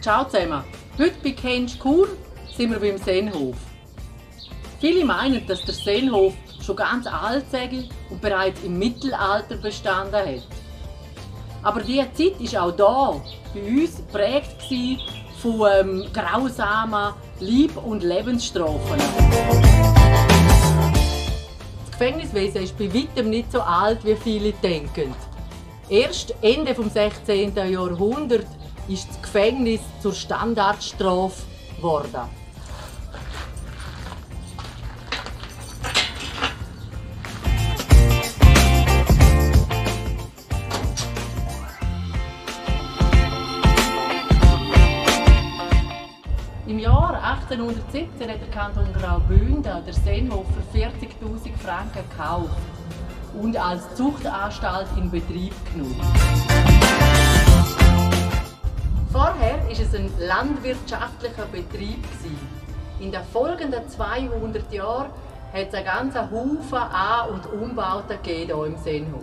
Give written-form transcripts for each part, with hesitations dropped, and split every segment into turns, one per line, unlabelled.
Ciao zusammen! Heute bei Kensch Chur sind wir beim Sennhof. Viele meinen, dass der Sennhof schon ganz alt sei und bereits im Mittelalter bestanden hat. Aber diese Zeit war auch da bei uns geprägt von grausamen Lieb- und Lebensstrafen. Das Gefängniswesen ist bei weitem nicht so alt, wie viele denken. Erst Ende des 16. Jahrhunderts ist das Gefängnis zur Standardstrafe geworden. Im Jahr 1817 hat der Kanton Graubünden den Sennhof für 40'000 Franken gekauft und als Zuchtanstalt in Betrieb genommen. Vorher war es ein landwirtschaftlicher Betrieb. In den folgenden 200 Jahren hat es einen ganzen Haufen An- und Umbauten hier im Sennhof.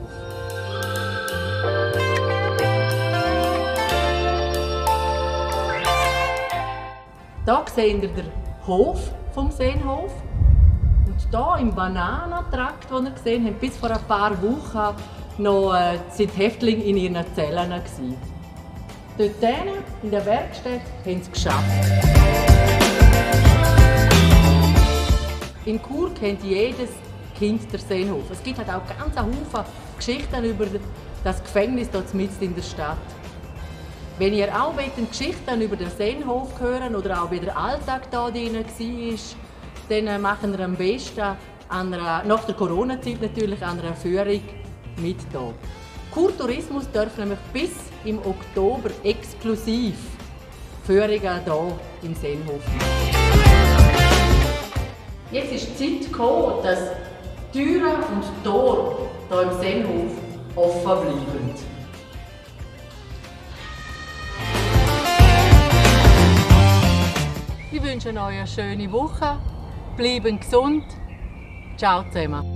Hier seht ihr den Hof vom Sennhof. Und hier im Bananentrakt, den ihr gesehen habt, bis vor ein paar Wochen noch sind die Häftlinge in ihren Zellen. Dort in der Werkstatt haben sie geschafft. In Chur kennt jedes Kind den Sennhof. Es gibt halt auch ganz viele Geschichten über das Gefängnis hier mitten in der Stadt. Wenn ihr auch Geschichten über den Sennhof hören oder auch wie der Alltag hier drin war, dann machen wir am besten nach der Corona-Zeit natürlich an einer Führung mit hier. Chur Tourismus darf nämlich bis im Oktober exklusiv Führungen hier im Sennhof machen. Jetzt ist die Zeit gekommen, dass Türen und Tore hier im Sennhof offen bleiben. Ich wünsche euch eine schöne Woche, bleiben gesund. Ciao zusammen.